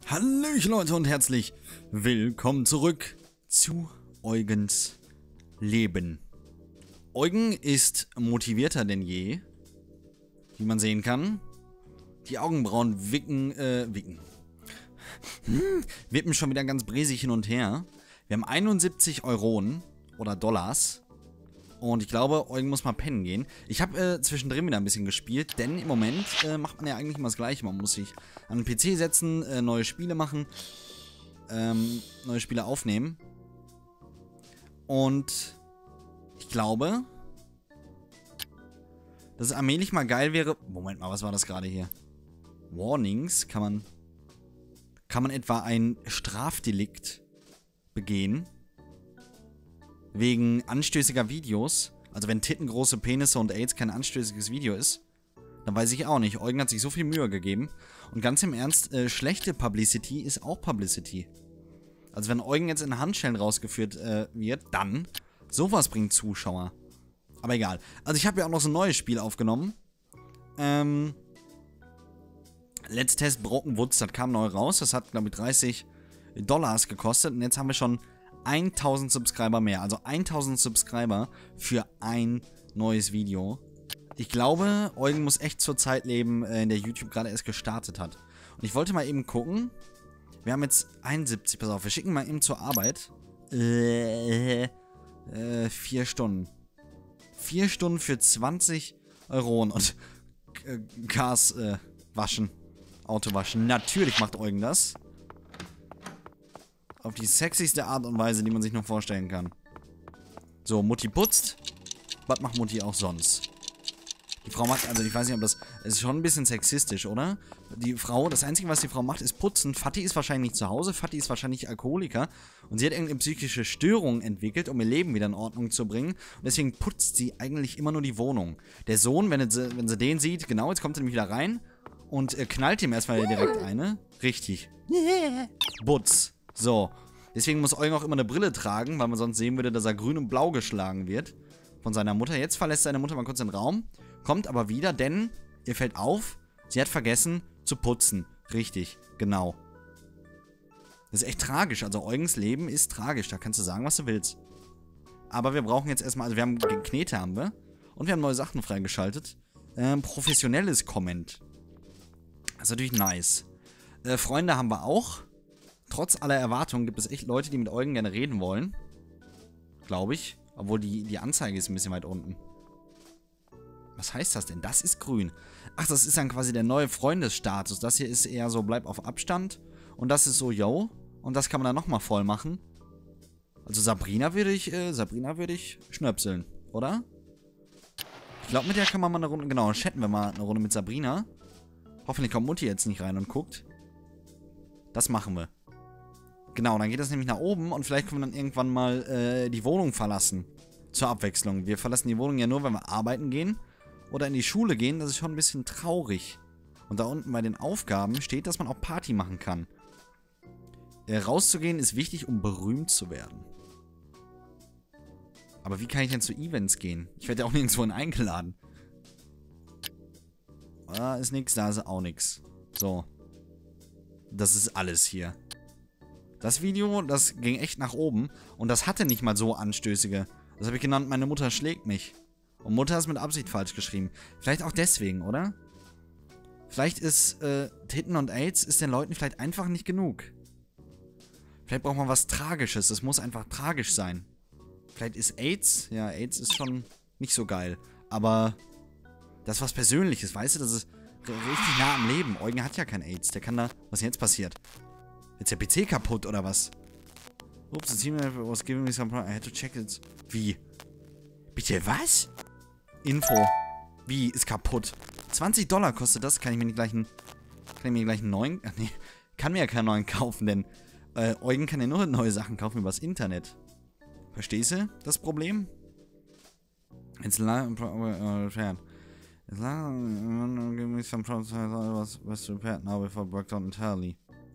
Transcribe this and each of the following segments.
Hallöchen Leute und herzlich willkommen zurück zu Eugens Leben. Eugen ist motivierter denn je, wie man sehen kann. Die Augenbrauen wippen schon wieder ganz bresig hin und her. Wir haben 71 Euronen oder Dollars. Und ich glaube, Eugen muss mal pennen gehen. Ich habe zwischendrin wieder ein bisschen gespielt, denn im Moment macht man ja eigentlich immer das Gleiche. Man muss sich an den PC setzen, neue Spiele machen, neue Spiele aufnehmen. Und ich glaube, dass es allmählich mal geil wäre. Moment mal, was war das gerade hier? Warnings, kann man etwa ein Strafdelikt begehen? Wegen anstößiger Videos. Also wenn Titten, große Penisse und AIDS kein anstößiges Video ist, dann weiß ich auch nicht. Eugen hat sich so viel Mühe gegeben. Und ganz im Ernst, schlechte Publicity ist auch Publicity. Also wenn Eugen jetzt in Handschellen rausgeführt wird, dann sowas bringt Zuschauer. Aber egal. Also ich habe ja auch noch so ein neues Spiel aufgenommen. Let's Test Broken Woods, das kam neu raus. Das hat, glaube ich, $30 gekostet. Und jetzt haben wir schon 1000 Subscriber mehr. Also 1000 Subscriber für ein neues Video. Ich glaube, Eugen muss echt zur Zeit leben, in der YouTube gerade erst gestartet hat. Und ich wollte mal eben gucken. Wir haben jetzt 71. Pass auf, wir schicken mal eben zur Arbeit. 4 Stunden. 4 Stunden für 20 Euronen und Cars waschen. Auto waschen. Natürlich macht Eugen das. Auf die sexyste Art und Weise, die man sich noch vorstellen kann. So, Mutti putzt. Was macht Mutti auch sonst? Die Frau macht, also ich weiß nicht, ob das... Es ist schon ein bisschen sexistisch, oder? Die Frau, das Einzige, was die Frau macht, ist putzen. Vati ist wahrscheinlich nicht zu Hause. Vati ist wahrscheinlich Alkoholiker. Und sie hat irgendeine psychische Störung entwickelt, um ihr Leben wieder in Ordnung zu bringen. Und deswegen putzt sie eigentlich immer nur die Wohnung. Der Sohn, wenn sie den sieht, genau, jetzt kommt er nämlich wieder rein. Und knallt ihm erstmal direkt eine. Richtig. Butz. So, deswegen muss Eugen auch immer eine Brille tragen, weil man sonst sehen würde, dass er grün und blau geschlagen wird von seiner Mutter. Jetzt verlässt seine Mutter mal kurz den Raum, kommt aber wieder, denn ihr fällt auf, sie hat vergessen zu putzen. Richtig, genau. Das ist echt tragisch, also Eugens Leben ist tragisch, da kannst du sagen, was du willst. Aber wir brauchen jetzt erstmal, also wir haben Knete haben wir und wir haben neue Sachen freigeschaltet. Professionelles Comment. Das ist natürlich nice. Freunde haben wir auch. Trotz aller Erwartungen gibt es echt Leute, die mit Eugen gerne reden wollen. Glaube ich. Obwohl die Anzeige ist ein bisschen weit unten. Was heißt das denn? Das ist grün. Ach, das ist dann quasi der neue Freundesstatus. Das hier ist eher so, bleib auf Abstand. Und das ist so, yo. Und das kann man dann nochmal voll machen. Also Sabrina würde ich schnöpseln, oder? Ich glaube, mit der kann man mal eine Runde, genau, chatten wir mal eine Runde mit Sabrina. Hoffentlich kommt Mutti jetzt nicht rein und guckt. Das machen wir. Genau, dann geht das nämlich nach oben und vielleicht können wir dann irgendwann mal die Wohnung verlassen. Zur Abwechslung. Wir verlassen die Wohnung ja nur, wenn wir arbeiten gehen oder in die Schule gehen. Das ist schon ein bisschen traurig. Und da unten bei den Aufgaben steht, dass man auch Party machen kann. Rauszugehen ist wichtig, um berühmt zu werden. Aber wie kann ich denn zu Events gehen? Ich werde ja auch nirgendwo eingeladen. Da ist nichts, da ist auch nichts. So. Das ist alles hier. Das Video, das ging echt nach oben. Und das hatte nicht mal so anstößige. Das habe ich genannt, meine Mutter schlägt mich. Und Mutter ist mit Absicht falsch geschrieben. Vielleicht auch deswegen, oder? Vielleicht ist Titten und AIDS ist den Leuten vielleicht einfach nicht genug. Vielleicht braucht man was Tragisches. Es muss einfach tragisch sein. Vielleicht ist AIDS, ja, AIDS ist schon nicht so geil. Aber das ist was Persönliches, weißt du? Das ist richtig nah am Leben. Eugen hat ja kein AIDS. Der kann da... Was ist denn jetzt passiert? Jetzt der PC kaputt, oder was? Ups, the team was giving me some problem. I had to check it. Wie? Bitte, was? Info. Wie? Ist kaputt. $20 kostet das. Kann ich mir gleich einen neuen... Ach nee. Kann mir ja keinen neuen kaufen, denn Eugen kann ja nur neue Sachen kaufen übers Internet. Verstehst du das Problem? It's long... It's long... Give me some problem. Was repaired now before it worked out entirely.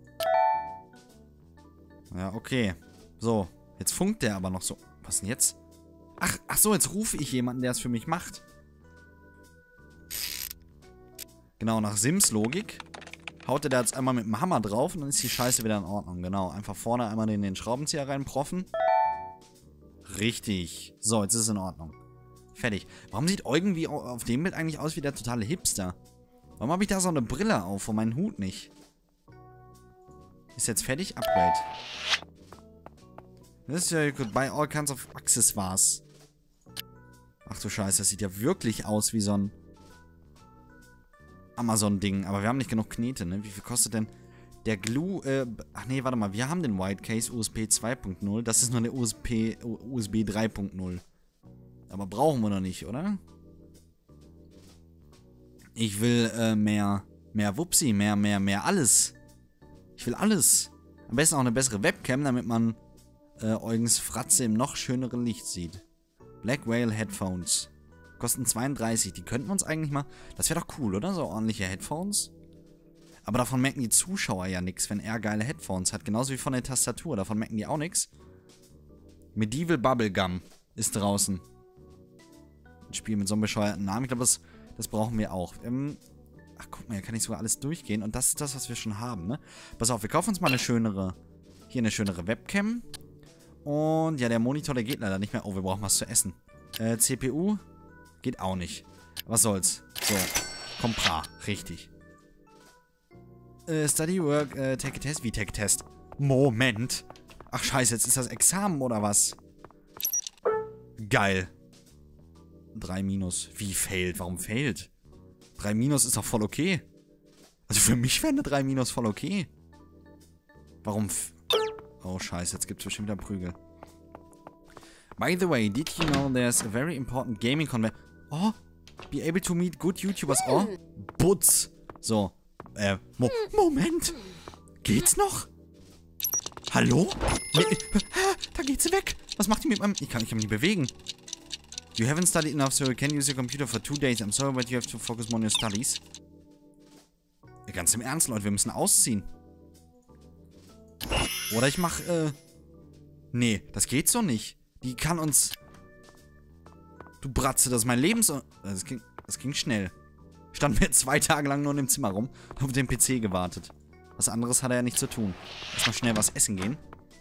Ja, okay. So, jetzt funkt der aber noch so. Was denn jetzt? Ach so, jetzt rufe ich jemanden, der es für mich macht. Genau, nach Sims Logik haut er da jetzt einmal mit dem Hammer drauf und dann ist die Scheiße wieder in Ordnung. Genau, einfach vorne einmal in den Schraubenzieher reinproffen. Richtig. So, jetzt ist es in Ordnung. Fertig. Warum sieht Eugen wie auf dem Bild eigentlich aus wie der totale Hipster? Warum habe ich da so eine Brille auf und meinen Hut nicht? Ist jetzt fertig? Upgrade. Das ist ja, you could buy all kinds of accessoires. Ach du Scheiße, das sieht ja wirklich aus wie so ein Amazon-Ding. Aber wir haben nicht genug Knete, ne? Wie viel kostet denn der Glue? Ach nee, warte mal. Wir haben den White Case USB 2.0. Das ist nur eine USB 3.0. Aber brauchen wir noch nicht, oder? Ich will mehr Wupsi, mehr alles. Ich will alles. Am besten auch eine bessere Webcam, damit man Eugens Fratze im noch schöneren Licht sieht. Black Whale Headphones. Kosten 32. Die könnten wir uns eigentlich mal... Das wäre doch cool, oder? So ordentliche Headphones. Aber davon merken die Zuschauer ja nichts, wenn er geile Headphones hat. Genauso wie von der Tastatur. Davon merken die auch nichts. Medieval Bubblegum ist draußen. Ein Spiel mit so einem bescheuerten Namen. Ich glaube, das brauchen wir auch. Ach, guck mal, hier kann ich sogar alles durchgehen. Und das ist das, was wir schon haben, ne? Pass auf, wir kaufen uns mal eine schönere... Hier eine schönere Webcam. Und ja, der Monitor, der geht leider nicht mehr. Oh, wir brauchen was zu essen. CPU geht auch nicht. Was soll's. So, Compra, richtig. Study Work, Take a Test. Wie Take a Test? Moment. Ach scheiße, jetzt ist das Examen oder was? Geil. 3 minus. Wie failed? Warum failed? 3 minus ist doch voll okay. Also für mich wäre eine 3 minus voll okay. Warum... Oh, scheiße, jetzt gibt's bestimmt wieder Prügel. By the way, did you know there's a very important gaming convention... Oh, be able to meet good YouTubers. Oh, Butz. So, Moment. Geht's noch? Hallo? Nee, da geht sie weg. Was macht die mit meinem... Ich kann mich nicht bewegen. You haven't studied enough, so you can use your computer for 2 days. I'm sorry, but you have to focus more on your studies. Ganz im Ernst, Leute, wir müssen ausziehen. Oder ich mach, nee, das geht so nicht. Die kann uns... Du Bratze, das ist mein Lebens... Das ging schnell. Standen wir 2 Tage lang nur in dem Zimmer rum und auf den PC gewartet. Was anderes hat er ja nicht zu tun. Lass mal schnell was essen gehen.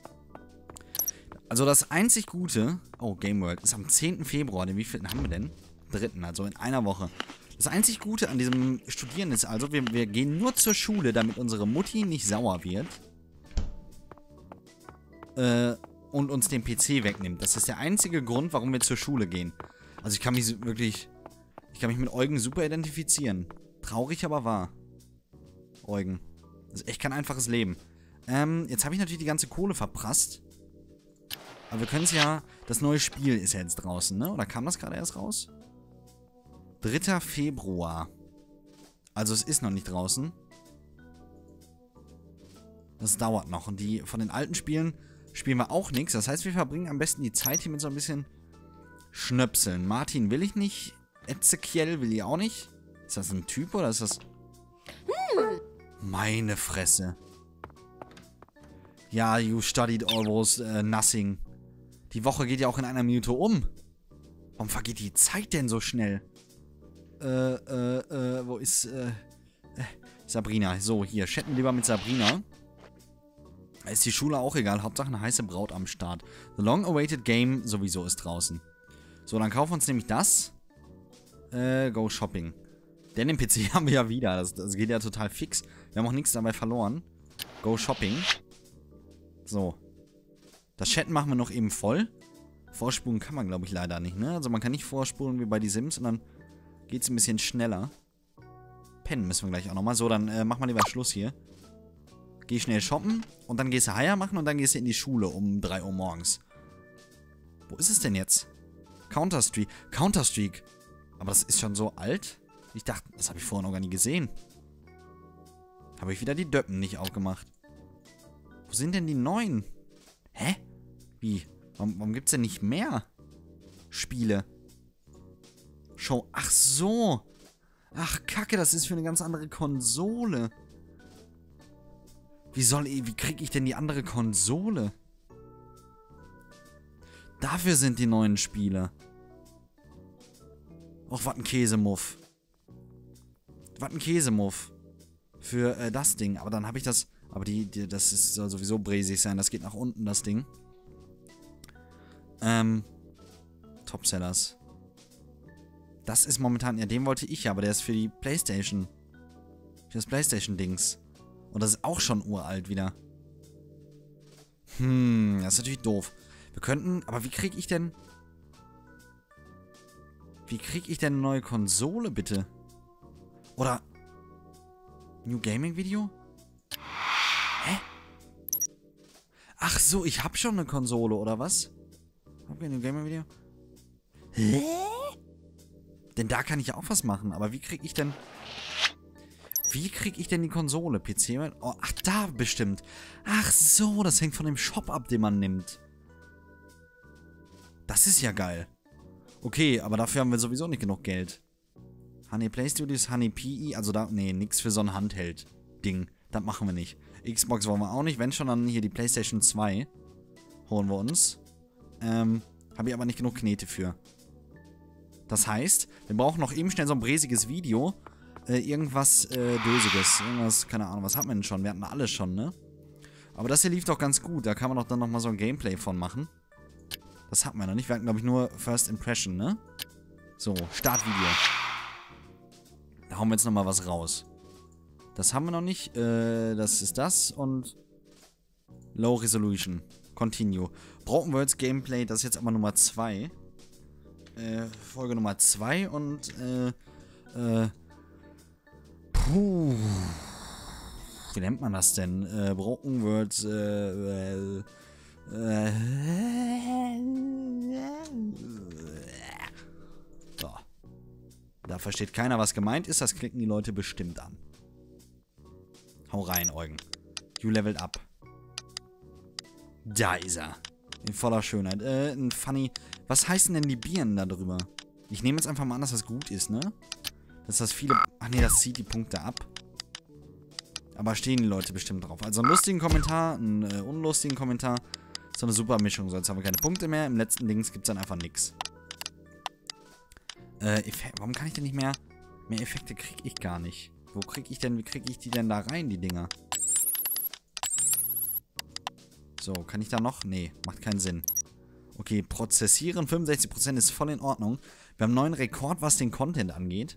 Also das einzig Gute... Oh, Game World. Ist am 10. Februar. Den wievielten haben wir denn? 3., also in einer Woche. Das einzig Gute an diesem Studieren ist also, wir gehen nur zur Schule, damit unsere Mutti nicht sauer wird. Und uns den PC wegnimmt. Das ist der einzige Grund, warum wir zur Schule gehen. Also ich kann mich wirklich... Ich kann mich mit Eugen super identifizieren. Traurig, aber wahr. Eugen. Das ist echt kein einfaches Leben. Jetzt habe ich natürlich die ganze Kohle verprasst. Aber wir können es ja... Das neue Spiel ist ja jetzt draußen, ne? Oder kam das gerade erst raus? 3. Februar. Also es ist noch nicht draußen. Das dauert noch. Und die von den alten Spielen spielen wir auch nichts. Das heißt, wir verbringen am besten die Zeit hier mit so ein bisschen Schnöpseln. Martin will ich nicht. Ezekiel will ich auch nicht. Ist das ein Typ oder ist das... Meine Fresse. Ja, you studied almost nothing. Die Woche geht ja auch in einer Minute um. Warum vergeht die Zeit denn so schnell? Wo ist, Sabrina. So, hier, chatten lieber mit Sabrina. Ist die Schule auch egal. Hauptsache eine heiße Braut am Start. The long-awaited game sowieso ist draußen. So, dann kaufen wir uns nämlich das. Go shopping. Denn den PC haben wir ja wieder. Das geht ja total fix. Wir haben auch nichts dabei verloren. Go shopping. So. Das Chatten machen wir noch eben voll. Vorspulen kann man, glaube ich, leider nicht, ne? Also man kann nicht vorspulen wie bei die Sims, sondern geht es ein bisschen schneller. Pennen müssen wir gleich auch nochmal. So, dann machen wir lieber Schluss hier. Geh schnell shoppen und dann gehst du Haier machen und dann gehst du in die Schule um 3 Uhr morgens. Wo ist es denn jetzt? Counter-Strike. Counter-Strike. Aber das ist schon so alt? Ich dachte, das habe ich vorher noch gar nie gesehen. Habe ich wieder die Döppen nicht aufgemacht. Wo sind denn die neuen? Hä? Wie? Warum gibt es denn nicht mehr Spiele? Show. Ach so. Ach, Kacke, das ist für eine ganz andere Konsole. Wie kriege ich denn die andere Konsole? Dafür sind die neuen Spiele. Och, was ein Käsemuff. Was ein Käsemuff. Für das Ding. Aber dann habe ich das... Aber das soll sowieso bräsig sein. Das geht nach unten, das Ding. Topsellers. Das ist momentan... Ja, den wollte ich ja, aber der ist für die Playstation. Für das Playstation-Dings. Und das ist auch schon uralt wieder. Das ist natürlich doof. Wir könnten... Aber wie kriege ich denn... Wie kriege ich denn eine neue Konsole, bitte? Oder... New Gaming Video? Hä? Ach so, ich habe schon eine Konsole, oder was? Hab ich ein New Gaming Video? Hä? Denn da kann ich ja auch was machen. Aber wie kriege ich denn... Wie kriege ich denn die Konsole? PC? Oh, ach, da bestimmt. Ach so, das hängt von dem Shop ab, den man nimmt. Das ist ja geil. Okay, aber dafür haben wir sowieso nicht genug Geld. Honey Play Studios, Honey PE, also da, nee, nix für so ein Handheld-Ding. Das machen wir nicht. Xbox wollen wir auch nicht, wenn schon, dann hier die PlayStation 2 holen wir uns. Habe ich aber nicht genug Knete für. Das heißt, wir brauchen noch eben schnell so ein bräsiges Video. Irgendwas Dösiges. Irgendwas, keine Ahnung, was hatten wir denn schon? Wir hatten alles schon, ne? Aber das hier lief doch ganz gut. Da kann man doch dann nochmal so ein Gameplay von machen. Das hatten wir noch nicht. Wir hatten, glaube ich, nur First Impression, ne? So, Startvideo. Da hauen wir jetzt nochmal was raus. Das haben wir noch nicht. Das ist das und Low Resolution. Continue. Broken Worlds Gameplay, das ist jetzt aber Nummer 2. Folge Nummer 2 und puh. Wie nennt man das denn? Broken Worlds so. Da versteht keiner, was gemeint ist. Das klicken die Leute bestimmt an. Hau rein, Eugen. You leveled up. Da ist er. In voller Schönheit. Ein funny... Was heißen denn die Birnen da drüber? Ich nehme jetzt einfach mal an, dass das gut ist, ne? Dass das viele... Ach nee, das zieht die Punkte ab. Aber stehen die Leute bestimmt drauf. Also einen lustigen Kommentar, einen unlustigen Kommentar. So eine super Mischung. So, jetzt haben wir keine Punkte mehr. Im letzten Dings gibt es dann einfach nichts. Warum kann ich denn nicht mehr... Mehr Effekte kriege ich gar nicht. Wo kriege ich denn... Wie kriege ich die denn da rein, die Dinger? So, kann ich da noch? Nee, macht keinen Sinn. Okay, prozessieren. 65% ist voll in Ordnung. Wir haben einen neuen Rekord, was den Content angeht.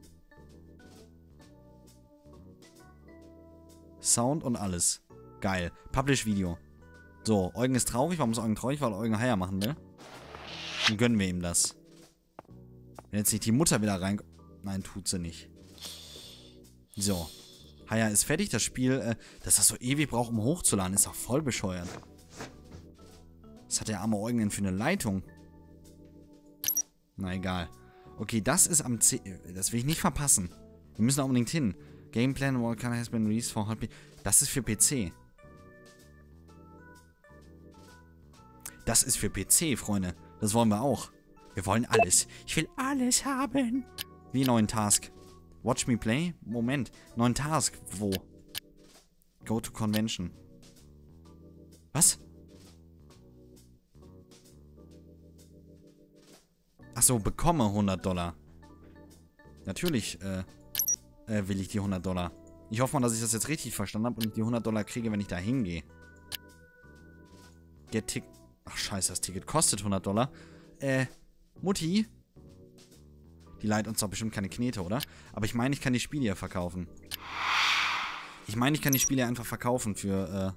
Sound und alles. Geil. Publish Video. So, Eugen ist traurig. Warum ist Eugen traurig? Weil Eugen Haier machen will. Dann gönnen wir ihm das. Wenn jetzt nicht die Mutter wieder rein... Nein, tut sie nicht. So. Haier ist fertig. Das Spiel, dass das so ewig braucht, um hochzuladen, ist doch voll bescheuert. Was hat der arme Eugen denn für eine Leitung? Na egal. Okay, das ist am C... Das will ich nicht verpassen. Wir müssen da unbedingt hin. Gameplan Volcano has been released for HP. Das ist für PC. Das ist für PC, Freunde. Das wollen wir auch. Wir wollen alles. Ich will alles haben. Wie neuen Task. Watch me play? Moment. Neuen Task. Wo? Go to Convention. Was? Achso, bekomme $100. Natürlich, will ich die $100. Ich hoffe mal, dass ich das jetzt richtig verstanden habe und ich die $100 kriege, wenn ich da hingehe. Get Ticket. Ach, scheiße, das Ticket kostet $100. Mutti? Die leiht uns doch bestimmt keine Knete, oder? Aber ich meine, ich kann die Spiele ja verkaufen. Ich meine, ich kann die Spiele einfach verkaufen für,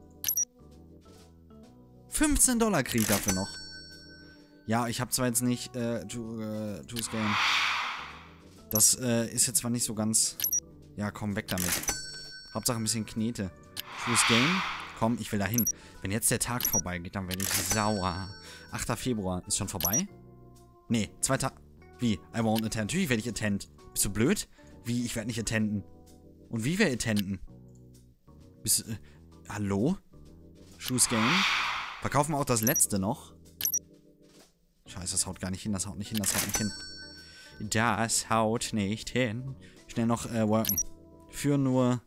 $15 kriege ich dafür noch. Ja, ich habe zwar jetzt nicht, Choose Game. Das, ist jetzt zwar nicht so ganz... Ja, komm, weg damit. Hauptsache ein bisschen Knete. Choose Game. Komm, ich will da hin. Wenn jetzt der Tag vorbeigeht, dann werde ich sauer. 8. Februar. Ist schon vorbei? Nee, 2 Tage. Wie? I won't attend. Natürlich werde ich attend. Bist du blöd? Wie? Ich werde nicht attenden. Und wie wir attenden? Bist du... hallo? Choose Game. Verkaufen wir auch das letzte noch? Scheiße, das haut gar nicht hin. Das haut nicht hin. Das haut nicht hin. Das haut nicht hin. Schnell noch worken. Für nur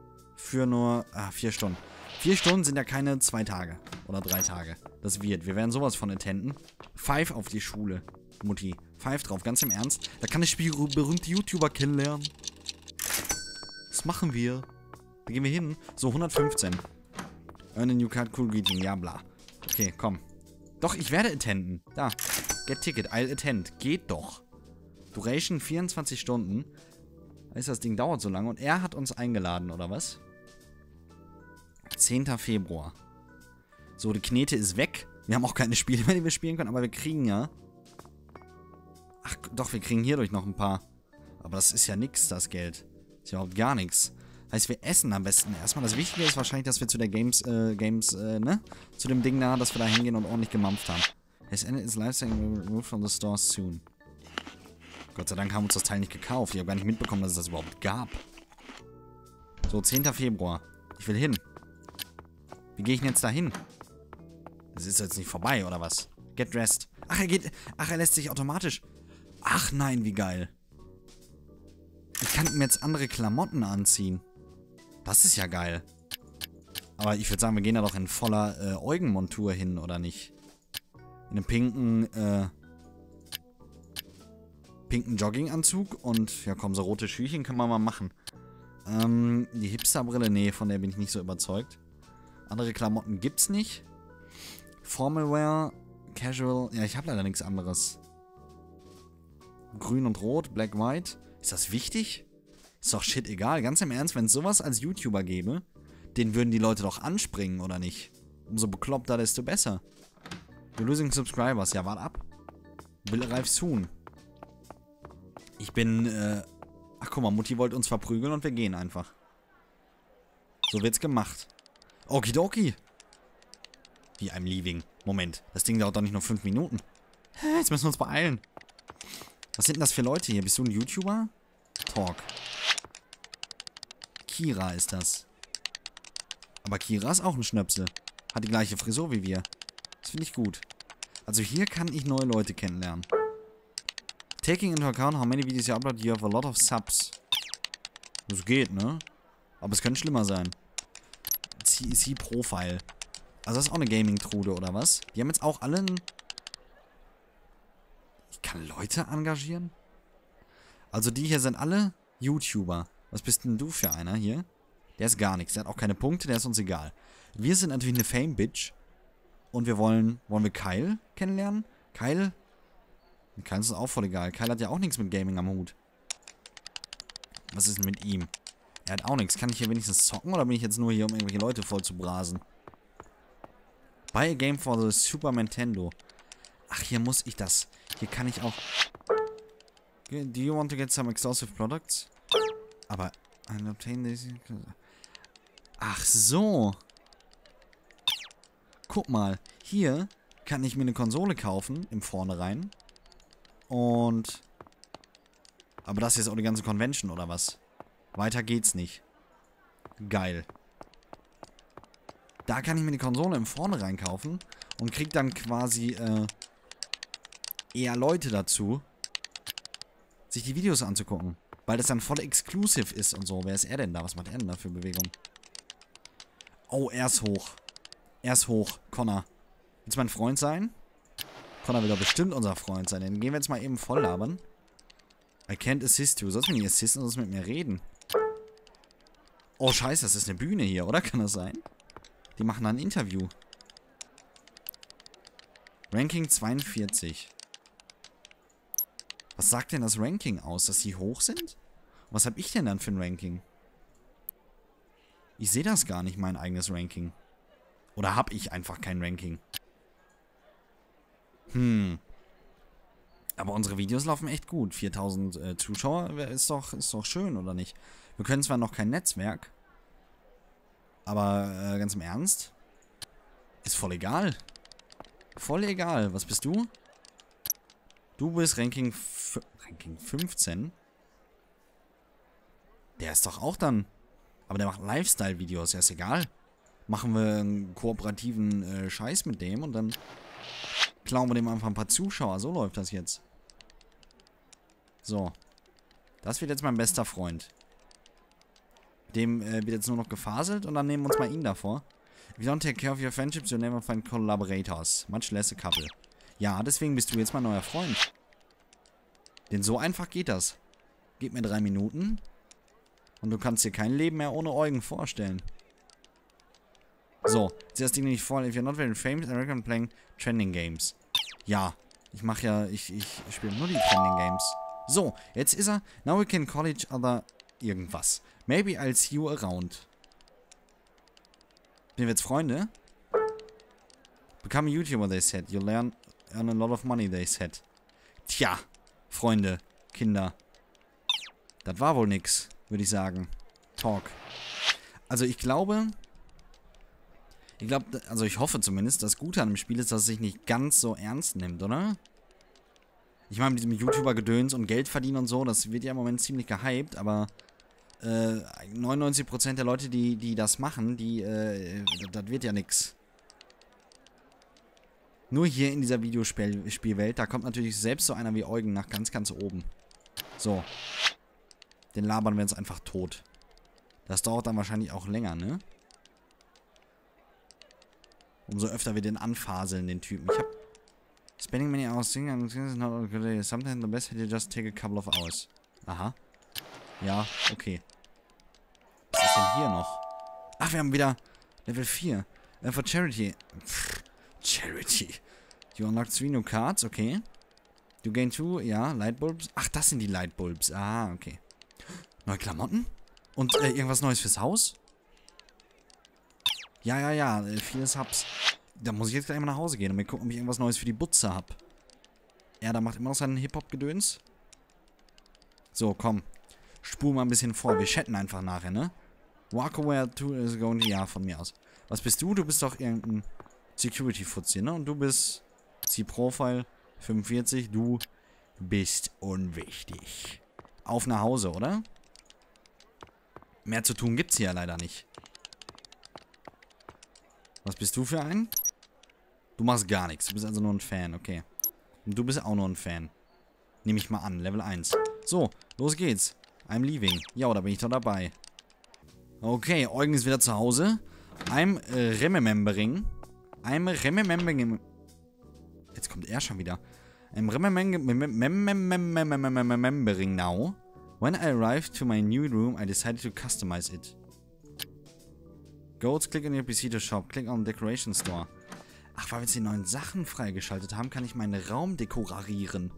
4 Stunden. 4 Stunden sind ja keine 2 Tage. Oder 3 Tage. Das wird. Wir werden sowas von attenden. 5 auf die Schule. Mutti. 5 drauf. Ganz im Ernst. Da kann ich berühmte YouTuber kennenlernen. Das machen wir. Da gehen wir hin. So, 115. Earn a new card, cool greeting. Ja, bla. Okay, komm. Doch, ich werde attenden. Da. Get Ticket, I'll attend. Geht doch. Duration 24 Stunden. Heißt, das Ding dauert so lange. Und er hat uns eingeladen, oder was? 10. Februar. So, die Knete ist weg. Wir haben auch keine Spiele mehr, die wir spielen können. Aber wir kriegen ja... Ach, doch, wir kriegen hierdurch noch ein paar. Aber das ist ja nix, das Geld. Ist ja überhaupt gar nichts. Heißt, wir essen am besten erstmal. Das Wichtige ist wahrscheinlich, dass wir zu der ne? Zu dem Ding da, dass wir da hingehen und ordentlich gemampft haben. Has ended its lifestyle removed from the store soon. Gott sei Dank haben wir uns das Teil nicht gekauft. Ich habe gar nicht mitbekommen, dass es das überhaupt gab. So, 10. Februar. Ich will hin. Wie gehe ich denn jetzt da hin? Das ist jetzt nicht vorbei, oder was? Get dressed. Ach, er lässt sich automatisch. Ach nein, wie geil. Ich kann mir jetzt andere Klamotten anziehen. Das ist ja geil. Aber ich würde sagen, wir gehen da doch in voller Eugenmontur hin, oder nicht? In einem pinken Jogginganzug und, ja komm, so rote Schüchchen können wir mal machen. Die Hipsterbrille, nee, von der bin ich nicht so überzeugt. Andere Klamotten gibt's nicht. Formalwear, Casual, ja, ich habe leider nichts anderes. Grün und Rot, Black, White. Ist das wichtig? Ist doch shit egal. Ganz im Ernst, wenn es sowas als YouTuber gäbe, den würden die Leute doch anspringen, oder nicht? Umso bekloppter, desto besser. You're losing subscribers. Ja, warte ab. Will arrive soon. Ich bin, ach guck mal, Mutti wollte uns verprügeln und wir gehen einfach. So wird's gemacht. Okidoki. Wie I'm leaving. Moment, das Ding dauert doch nicht nur 5 Minuten. Jetzt müssen wir uns beeilen. Was sind denn das für Leute hier? Bist du ein YouTuber? Talk. Kira ist das. Aber Kira ist auch ein Schnöpsel. Hat die gleiche Frisur wie wir. Das finde ich gut. Also hier kann ich neue Leute kennenlernen. Taking into account how many videos you upload, you have a lot of subs. Das geht, ne? Aber es könnte schlimmer sein. See Profile. Also das ist auch eine Gaming-Trude, oder was? Die haben jetzt auch alle ein... Ich kann Leute engagieren? Also die hier sind alle YouTuber. Was bist denn du für einer hier? Der ist gar nichts. Der hat auch keine Punkte, der ist uns egal. Wir sind natürlich eine Fame-Bitch. Und wir wollen wir Kyle kennenlernen? Kyle ist uns auch voll egal. Kyle hat ja auch nichts mit Gaming am Hut. Was ist denn mit ihm? Er hat auch nichts. Kann ich hier wenigstens zocken oder bin ich jetzt nur hier, um irgendwelche Leute voll zu brasen? Buy a game for the Super Nintendo. Ach, hier muss ich das. Hier kann ich auch... Do you want to get some exclusive products? Aber... Ach so. Guck mal. Hier kann ich mir eine Konsole kaufen. Im Vornherein. Und... Aber das ist jetzt auch die ganze Convention, oder was? Weiter geht's nicht. Geil. Da kann ich mir die Konsole im Vornherein kaufen. Und krieg dann quasi, eher Leute dazu, sich die Videos anzugucken. Weil das dann voll exclusive ist und so. Wer ist er denn da? Was macht er denn da für Bewegung? Oh, er ist hoch. Er ist hoch. Connor. Willst du mein Freund sein? Connor will doch bestimmt unser Freund sein. Den gehen wir jetzt mal eben voll labern. I can't assist you. Sollst du mir nicht assisten, sollst du mit mir reden? Oh, scheiße, das ist eine Bühne hier, oder? Kann das sein? Die machen da ein Interview. Ranking 42. Was sagt denn das Ranking aus? Dass sie hoch sind? Was habe ich denn dann für ein Ranking? Ich sehe das gar nicht, mein eigenes Ranking. Oder habe ich einfach kein Ranking? Aber unsere Videos laufen echt gut. 4000 Zuschauer ist doch schön, oder nicht? Wir können zwar noch kein Netzwerk. Aber ganz im Ernst? Ist voll egal. Voll egal. Was bist du? Du bist Ranking 15. Der ist doch auch dann... Aber der macht Lifestyle-Videos. Ja, ist egal. Machen wir einen kooperativen Scheiß mit dem und dann klauen wir dem einfach ein paar Zuschauer. So läuft das jetzt. So. Das wird jetzt mein bester Freund. Dem wird jetzt nur noch gefaselt und dann nehmen wir uns mal ihn davor. If you don't take care of your friendships, you'll never find collaborators. Much less a couple. Ja, deswegen bist du jetzt mein neuer Freund. Denn so einfach geht das. Gib mir 3 Minuten. Und du kannst dir kein Leben mehr ohne Eugen vorstellen. So, zuerst Ding nicht vor. If you're not very famous, I recommend playing trending games. Ja, ich spiele nur die trending games. So, jetzt ist er. Now we can call each other irgendwas. Maybe I'll see you around. Sind wir jetzt Freunde? Become a YouTuber, they said. You'll earn a lot of money, they said. Tja, Freunde, Kinder. Das war wohl nix, würde ich sagen. Talk. Also ich glaube, also ich hoffe zumindest, das Gute an dem Spiel ist, dass es sich nicht ganz so ernst nimmt, oder? Ich meine, mit diesem YouTuber-Gedöns und Geld verdienen und so, das wird ja im Moment ziemlich gehypt, aber 99% der Leute, die das machen, das wird ja nix. Nur hier in dieser Videospielwelt, da kommt natürlich selbst so einer wie Eugen nach ganz, ganz oben. So. Den labern wir uns einfach tot. Das dauert dann wahrscheinlich auch länger, ne? Umso öfter wir den anfaseln, den Typen. Ich hab... Spending many hours singing is not a good idea. Sometimes the best idea just take a couple of hours. Aha. Ja, okay. Was ist denn hier noch? Ach, wir haben wieder Level 4. For Charity. Pff, Charity. You unlock 3 new cards, okay. You gain 2, ja, Lightbulbs. Ach, das sind die Lightbulbs. Ah, okay. Neue Klamotten? Und irgendwas Neues fürs Haus? Ja, viele Subs. Da muss ich jetzt gleich mal nach Hause gehen und mir gucken, ob ich irgendwas Neues für die Butze hab. Er da macht immer noch seinen Hip-Hop-Gedöns. So, komm. Spul mal ein bisschen vor. Wir chatten einfach nachher, ne? Walkaway 2 is going to... Ja, von mir aus. Was bist du? Du bist doch irgendein Security-Fuzzi, ne? Und du bist... C-Profile 45. Du bist unwichtig. Auf nach Hause, oder? Mehr zu tun gibt's hier ja leider nicht. Was bist du für ein? Du machst gar nichts. Du bist also nur ein Fan, okay. Und du bist auch nur ein Fan. Nehme ich mal an. Level 1. So, los geht's. I'm leaving. Ja, da bin ich doch dabei. Okay, Eugen ist wieder zu Hause. I'm remembering. Jetzt kommt er schon wieder. I'm remembering now. When I arrived to my new room, I decided to customize it. Go, click on your PC to shop. Click on Decoration Store. Ach, weil wir jetzt die neuen Sachen freigeschaltet haben, kann ich meinen Raum dekorarieren.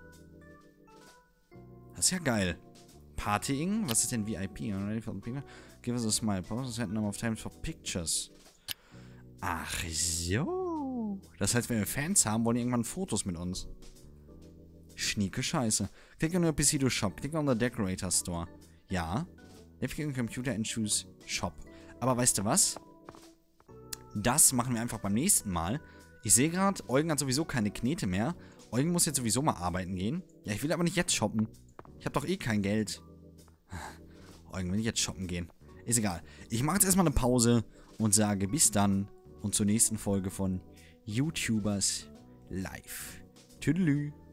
Das ist ja geil. Partying? Was ist denn VIP? Give us a smile. Pause set number of times for pictures. Ach so. Das heißt, wenn wir Fans haben, wollen die irgendwann Fotos mit uns. Schnieke Scheiße. Click on your PC to shop. Click on the Decorator Store. Ja. Left-click on Computer and choose Shop. Aber weißt du was? Das machen wir einfach beim nächsten Mal. Ich sehe gerade, Eugen hat sowieso keine Knete mehr. Eugen muss jetzt sowieso mal arbeiten gehen. Ja, ich will aber nicht jetzt shoppen. Ich habe doch eh kein Geld. Eugen will nicht jetzt shoppen gehen. Ist egal. Ich mache jetzt erstmal eine Pause und sage bis dann und zur nächsten Folge von YouTubers Live. Tüdelü.